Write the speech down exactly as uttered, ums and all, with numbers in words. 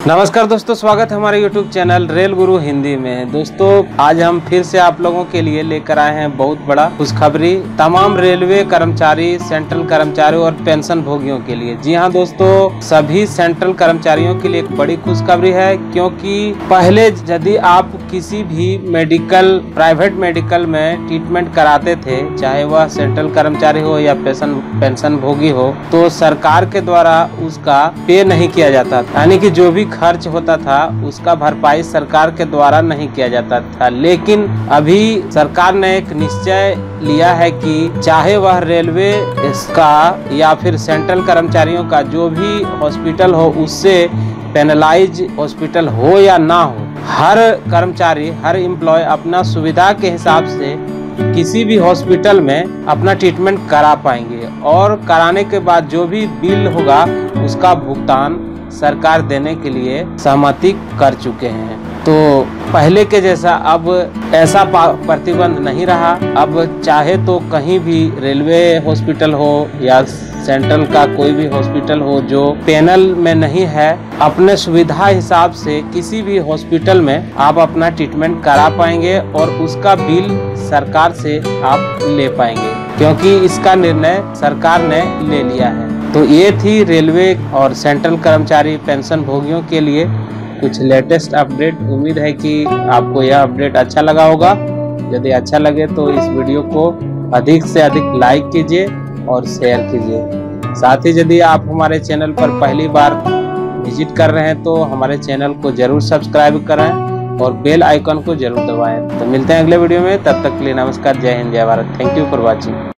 नमस्कार दोस्तों, स्वागत है हमारे यूट्यूब चैनल रेल गुरु हिंदी में। दोस्तों आज हम फिर से आप लोगों के लिए लेकर आए हैं बहुत बड़ा खुशखबरी तमाम रेलवे कर्मचारी, सेंट्रल कर्मचारी और पेंशन भोगियों के लिए। जी हां दोस्तों, सभी सेंट्रल कर्मचारियों के लिए एक बड़ी खुशखबरी है, क्योंकि पहले यदि आप किसी भी मेडिकल प्राइवेट मेडिकल में ट्रीटमेंट कराते थे, चाहे वह सेंट्रल कर्मचारी हो या पेंशन पेंशन भोगी हो, तो सरकार के द्वारा उसका पे नहीं किया जाता था, यानी कि जो भी खर्च होता था उसका भरपाई सरकार के द्वारा नहीं किया जाता था। लेकिन अभी सरकार ने एक निश्चय लिया है कि चाहे वह रेलवे इसका या फिर सेंट्रल कर्मचारियों का जो भी हॉस्पिटल हो, उससे पेनलाइज हॉस्पिटल हो या ना हो, हर कर्मचारी, हर एम्प्लॉय अपना सुविधा के हिसाब से किसी भी हॉस्पिटल में अपना ट्रीटमेंट करा पाएंगे और कराने के बाद जो भी बिल होगा उसका भुगतान सरकार देने के लिए सहमति कर चुके हैं। तो पहले के जैसा अब ऐसा प्रतिबंध नहीं रहा। अब चाहे तो कहीं भी रेलवे हॉस्पिटल हो या सेंट्रल का कोई भी हॉस्पिटल हो जो पैनल में नहीं है, अपने सुविधा हिसाब से किसी भी हॉस्पिटल में आप अपना ट्रीटमेंट करा पाएंगे और उसका बिल सरकार से आप ले पाएंगे, क्योंकि इसका निर्णय सरकार ने ले लिया है। तो ये थी रेलवे और सेंट्रल कर्मचारी पेंशन भोगियों के लिए कुछ लेटेस्ट अपडेट। उम्मीद है कि आपको यह अपडेट अच्छा लगा होगा। यदि अच्छा लगे तो इस वीडियो को अधिक से अधिक लाइक कीजिए और शेयर कीजिए। साथ ही यदि आप हमारे चैनल पर पहली बार विजिट कर रहे हैं तो हमारे चैनल को जरूर सब्सक्राइब करें और बेल आइकन को जरूर दबाएं। तो मिलते हैं अगले वीडियो में, तब तक के लिए नमस्कार, जय हिंद, जय Bharat. Thank you for watching.